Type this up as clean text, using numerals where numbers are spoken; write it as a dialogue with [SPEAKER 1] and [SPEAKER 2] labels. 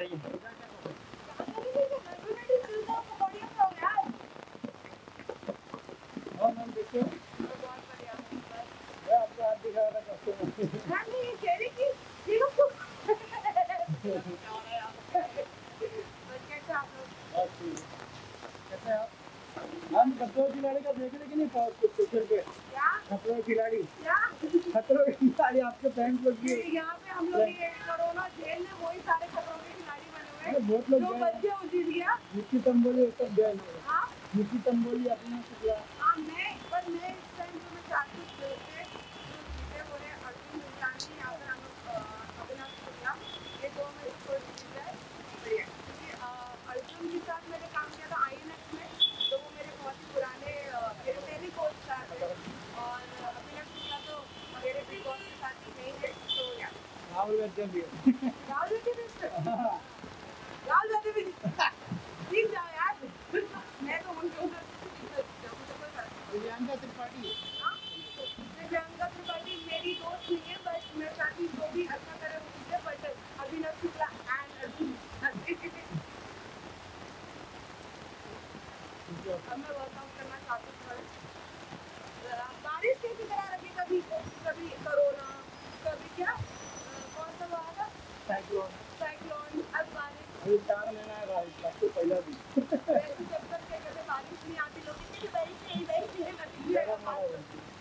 [SPEAKER 1] रही है। हाँ मैम देखिए, मैं आपको हाथ दिखा रहा था कैसे आप मैम खतरों के खिलाड़ी का देख रहे कि नहीं सोशल पे? खतरों के खिलाड़ी, खतरों के खिलाड़ी आपके फैंस लोग भी
[SPEAKER 2] यहाँ पे हम लोग ये कोरोना जेल में वही सारे खतरों के खिलाड़ी बने हुए हैं।
[SPEAKER 1] बहुत लोग
[SPEAKER 2] जो बच्चे हो जीत गया
[SPEAKER 1] निकी तंबोली सब गए।
[SPEAKER 2] हाँ
[SPEAKER 1] निकी तंबोली अपने शुक्ला
[SPEAKER 2] हाँ मैं इस टाइम जो मैं चाहती हूँ जो जीते वो है अर्जुन मिलानी या फिर हम लोग अविनाश शुक्ला, ये दो में इसको जीत जाए बढ़िया, क्योंकि अर्जुन के साथ मैंने काम किया था INX में, तो वो मेरे बहुत ही पुराने मेरे पहले कोच स्टार थे, और अविनाश शुक्ला तो मेरे भी कोच के साथ ही नहीं है, तो या
[SPEAKER 1] राहुल वैद्य भी
[SPEAKER 2] राहुल वैद्य भी जीत जाओ यार। मैं तो उनके ऊपर
[SPEAKER 1] प्रियंका त्रिपाठी
[SPEAKER 2] मेरी दोस्त नहीं है, बट मैं चाहती हूँ भी अच्छा करे मुझे, बट अभिनव शुक्ला एंड अर्जुन अब मैं वर्कआउट करना चाहती हूँ। बारिश कैसी करा रखी, कभी कभी कोरोना, कभी क्या कौन सा हुआ था साइक्लोन, अब बारिश।
[SPEAKER 1] अभी 4 महीना है बारिश, आपसे पहला भी
[SPEAKER 2] जब तक बारिश नहीं आती लोग बारिश नहीं